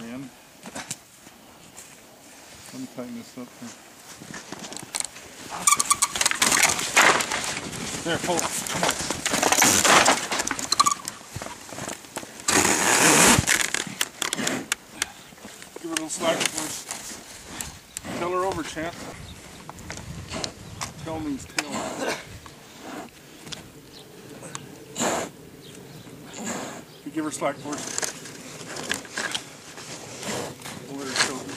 end. Let me tighten this up here. There, pull it. Come on. Give her a little slack first. Tell her over, champ. Tell means tail. You give her slack first. We'll let her choke it.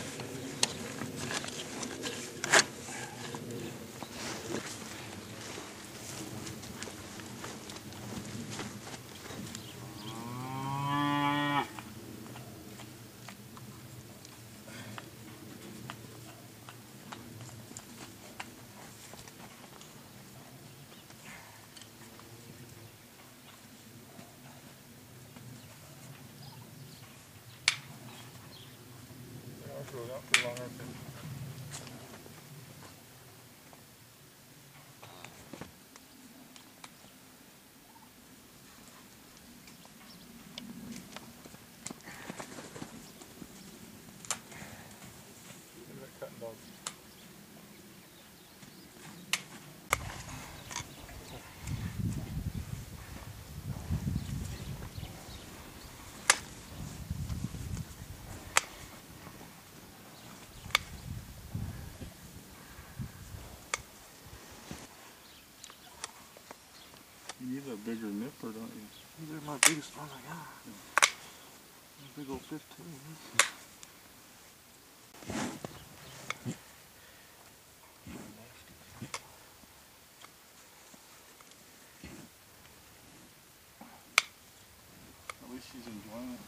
Throw it out for a long arm. Look at that cutting dog. You need a bigger nipper, don't you? These are my biggest ones I got. Yeah. Big old 15. At least she's enjoying it.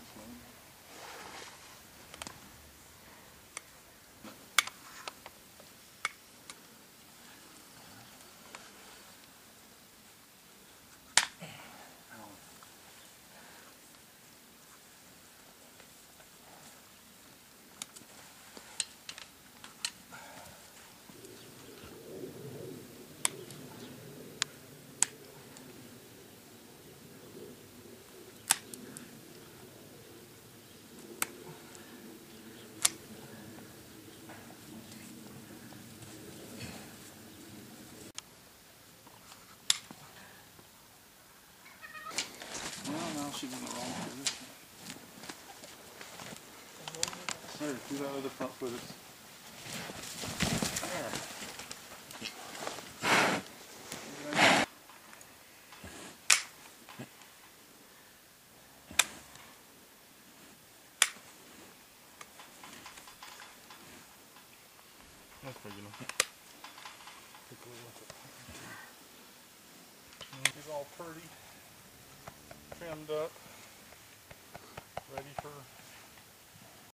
Now she's in the wrong position. There, do that other front foot. There. That's big enough. Take a look at it. She's all pretty, trimmed up, ready for